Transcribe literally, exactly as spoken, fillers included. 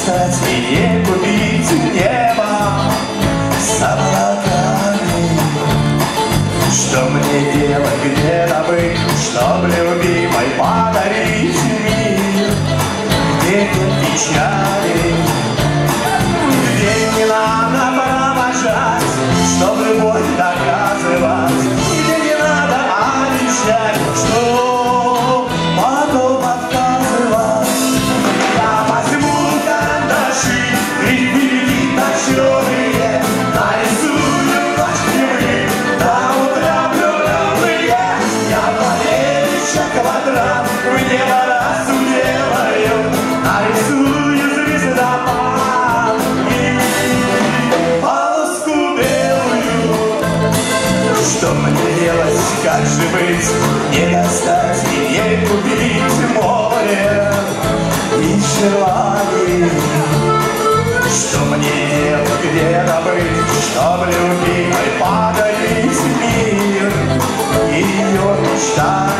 достать и не купить небо с облаками. Что мне делать, где добыть, чтоб любимой подарить мир, где нет печали, где не надо провожать, чтоб любовь доказывать, где не надо обещать, что потом отказывать. Я возьму карандаши и береги точёные, нарисую ночь дневы, до утра влюбленные. Я полечек квадрат в небо раз уделаю, нарисую звездопад и полоску белую. Что мне делать, как же быть, не достать и не купить море и желаний? Что мне делать, где добыть, чтоб любимой подарить мир, ее мечта?